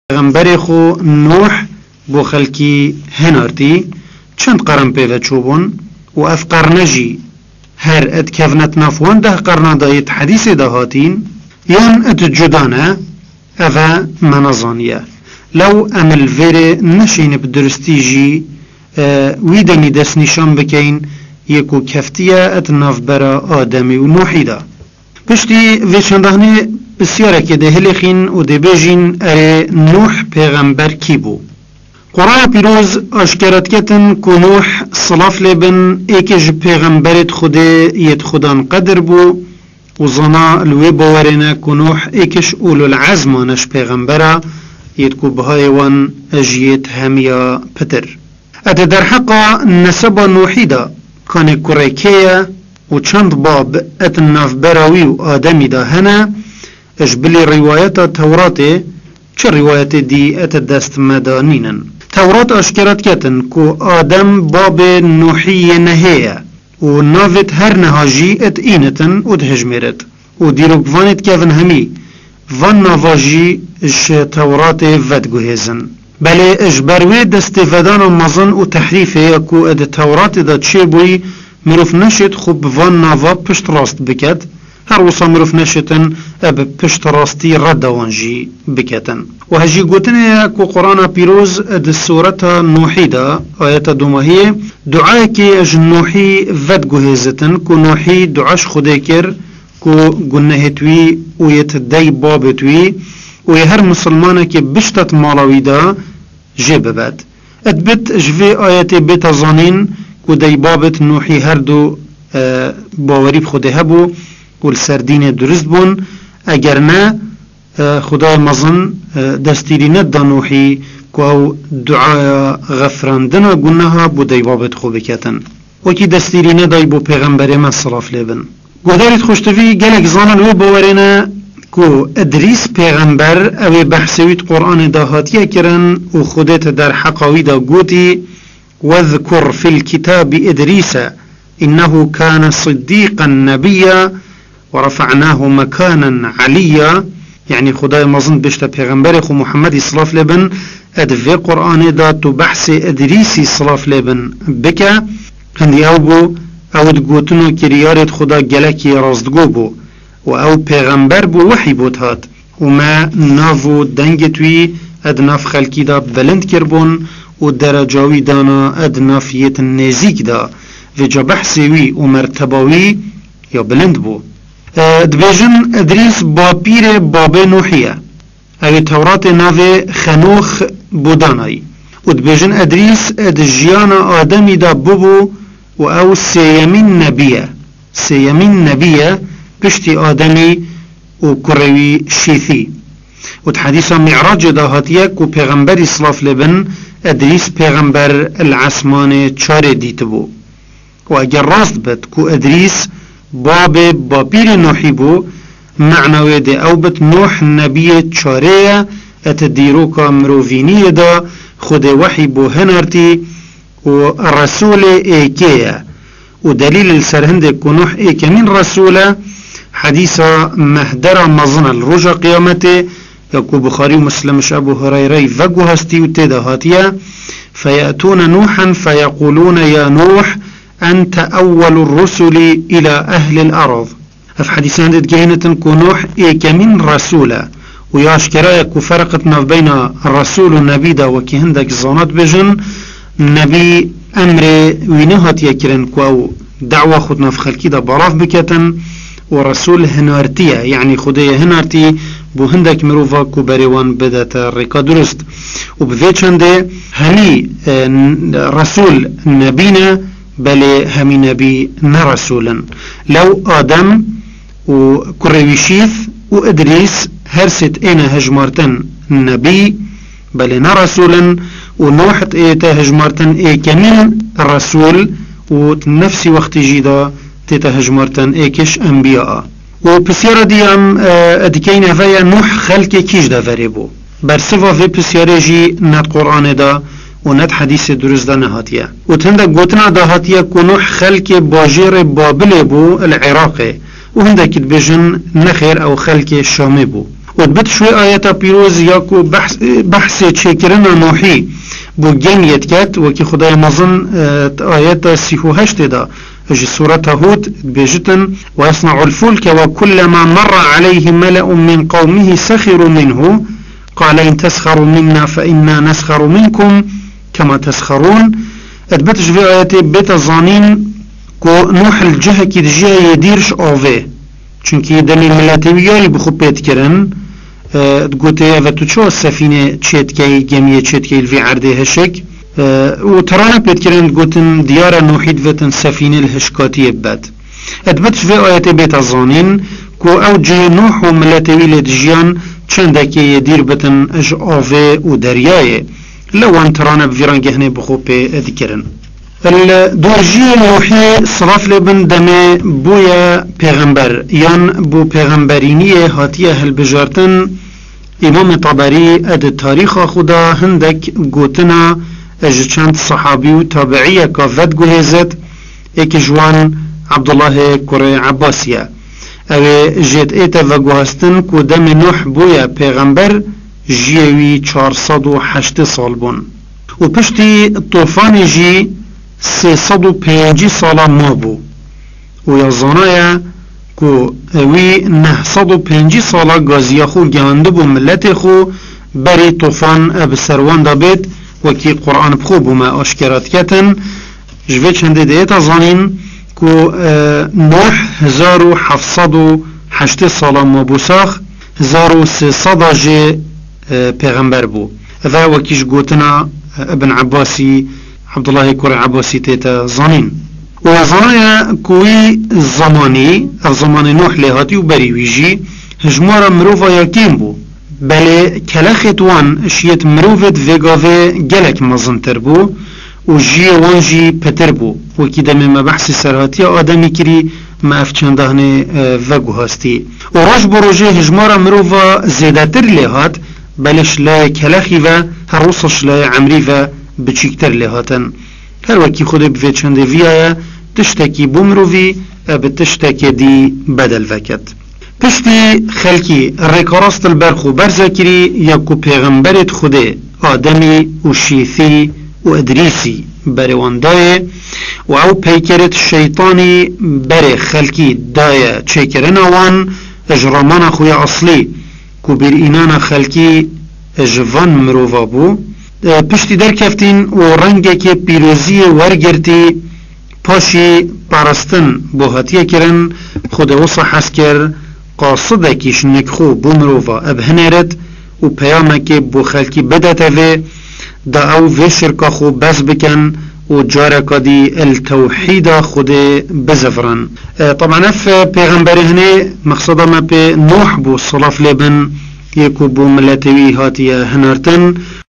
پیغمبر خو نوح بو خلکی هنارتی چند قرن پیدا چوبون و اف قرنجی هر اد کفنت نفوان ده قرن دایت حدیث دهاتین یان اد جدانه اوه منظانیه لو امل ویره نشین بدرستی جی ویدنی دست نشان بکین یکو کفتیه اد نفبرا آدمی و نوحی ده پشتی ویچندهنه بسیاره که ده هلخین و ده بیجین اره نوح پیغمبر کی بو قرآن پیروز اشکرت کتن که نوح صلاف لبن ایکش پیغمبرت خوده ید خودان قدر بو و زنا الوی باورینه که نوح ایکش اولو العزمانش پیغمبره ید که بهای وان اجیت همیا پتر ات در حقا نسبا نوحی دا کانه کریکیه و چند باب ات نافبراوی و آدمی دا هنه اجبلی روایت توراته چه روایت دی ات دست مدانینن تورات اشکرت کتن که آدم باب نوحی نهیه و ناوت هر نهاجی ات اینتن و دهجمرت و دیروگوانت کفن همی وان نواجی اش تورات ودگوهزن بله اجبروی دست ودان و مزن و تحریفه که اد تورات دا چه بوی مروف نشد خوب وان نوا پشت راست بکد هر وصا مروف نشتن اب پشت راستی ردوانجی بکتن و هجی گوتنه که قرآن پیروز د سورت نوحی دا آیت دوماهی دعای که اج نوحی ود گوهزتن که نوحی دعاش خوده کر که گنه توی و یت دی باب توی و هر مسلمانه که بشتت مالاوی دا جه ببد ادبت جوی آیت بیت زانین که دی بابت نوحی هر دو باوری بخوده هبو و سردین درست بون اگر نه خدای مزن دستیری ند نوحی که او دعای غفراندن گناها بو دی بابت خو بکتن و کی دستیری ندای بو پیغمبر من صلاف لیبن گودارید خوشتوی گلک زانن و باورینه که ادریس پیغمبر او بحثویت قرآن داهاتیه کرن و خودت در حقاوی دا گوتی وذکر فی الكتاب ادریس انه كان صديقا نبيا ورفعناه مكانا عليا يعني خدای مزن بشتا پیغمبر خو محمد صلاف لبن ادفي قرآن دا تو بحث ادریسی صلاف لبن بکا هندی او بو او دگوتنو کریارت خدا گلکی رازدگو بو و او پیغمبر بو وحی بود هات و ما نافو دنگ توی اد ناف خلکی دا بلند کربون و درجاوی دانا اد نافیت نزیک دا و جا بحثی وی و مرتباوی یا بلند بو دبیجن ادریس با پیر باب نوحیه او تورات ناو خنوخ بودانایی و دبیجن ادریس اد جیان آدمی دا ببو و او سیمین نبیه پشتی آدمی و کروی شیثی و حدیثا معراج داهاتیه که پیغمبر صلاف لبن ادریس پیغمبر العسمان چار دیت بو و اگر راست بد که ادریس باب بابیر نوحی بو معنوی ده او بد نوح نبی چاره ات دیروکا مروفینی دا خود وحی بو هنارتی و رسول ایکیه و دلیل السرهند که نوح ایک من رسوله حدیثا مهدر مظن الرجا قیامته یکو بخاری و مسلمش ابو هریره وگو هستی و تدهاتیه فیأتون نوحا فیقولون یا نوح أنت أول الرسل إلى أهل الأرض في حديثان دي جهنة كنوح إيك من رسولة وياشكرا يكو فرقتنا بين الرسول والنبي دا وكي هندك الزانات بجن نبي أمر وينهات يكرن كو دعوة خدنا في خلقي دا براف بكتن ورسول هنارتية يعني خدية هنارتي بو هندك مروفا كو بريوان بدات الرقا درست وبذيتشان دي همي رسول نبينا بل همي نبي نرسولا لو آدم و كرويشيث و إدريس هرست اينا هجمارتن نبي بل نرسولا و نوحت ايتا هجمارتن اي كمين الرسول و نفسي وقت جيدا تيتا هجمارتن ايكش انبياء و بسيارة ديام ادكين هفايا نوح خلق كيش دا فريبو برسفا في بسيارة جي نت قرآن دا و ند حدیث درست دا نهاتیه و تنده گوتنا دا هاتیه که نوح خلق باجیر بابل بو العراق و هنده کد بجن نخیر او خلق شامي بو ودبت شوي آياتا بيروز ياكو بحث تشكرنا نوحي بو جميت كات وكي خداي مظن آياتا سيهو هشت دا اجي سورة هود بيجتن ويصنع الفلك وكلما مر عليه ملأ من قومه سخروا منه قال إن تسخروا منا فإنا نسخر منكم كما تسخرون ادبتش في آياتي بيت الظانين كو نوح الجهة كي تجيه يديرش اوفي چونكي دليل ملاتوية بخو بيت كرن تقولي افتو چو السفينة تشيتكي جمية تشيتكي الفي عرده هشك وترانا بيت كرن تقولن ديارة نوحيد فتن سفينة الهشكاتية بات ادبتش في آياتي بيت الظانين كو اوجه نوح وملاتوية تجيان چندكي يدير بتن اج اوفي ودرياية لو ان ترانا بفيران هنا بخو بي ذكرن الدورجي نوحي صرف لبن دمي بويا پیغمبر يان بو پیغمبرينية هاتيه هالبجارتن امام طبري اد تاريخ خدا هندك قوتنا اج چند صحابي و تابعية كافت قهزت اك جوان عبدالله كوري عباسية او جيت ايتا و قهستن كو دم نوح بويا پیغمبر جيوي 408 سال بون و پشتی طوفان جي 305 سالا ما بو و یازانایا که اوی 905 سالا گازیا خو گانده بو ملت خو بری طوفان اب سروان دابید و کی قرآن بخو بو ما اشکرات کتن جوه چنده دیتا زانین که نوح 1708 سالا ما بو ساخ 1300 جه پیغمبر بو و وکیش گوتنا ابن عباسی عبدالله كوري عباسي تيتا ظنين وظنايا كوي الزماني الزمان نوح لهاتي وبريويجي هجمارا مروفا يكيم بو بل كلاخت وان اشيت مروفت فيغافي جلك مزنتر بو وجي وانجي پتر بو وكيدا مما بحث سرهاتي آدمي كري ما افچندهن وگو هستي وراج بروجي هجمارا مروفا زيادتر لهات بلش لا كلاخي و هروسش لا عمري و بچیکتر لهاتن هر وکی خود بفید چنده ویایا تشتکی بومروی اب تشتکی دی بدل وکت پشتی خلکی ریکاراست البرخو برزاکری یکو پیغمبرت خوده آدمی و شیثی و ادریسی بروان و او پیکرت شیطانی بر خلکی دایه چیکرن آوان اجرامان خوی اصلی کو بر اینان خلکی اجوان مروفا بو پشتی در کفتین و رنگه که پیروزی ورگرتی پاشی پرستن بوهاتیه کرن خود وصا حس کر قاصده کش نکخو بومروفا ابهنرد و پیامه که بو خلکی بدته دا او و شرکا خو بس بکن و جارکا دی التوحید خود بزفرن طبعا اف پیغمبر هنه مقصده ما پی نوح بو صلاف لبن یکو بو ملتوی هاتیه هنرتن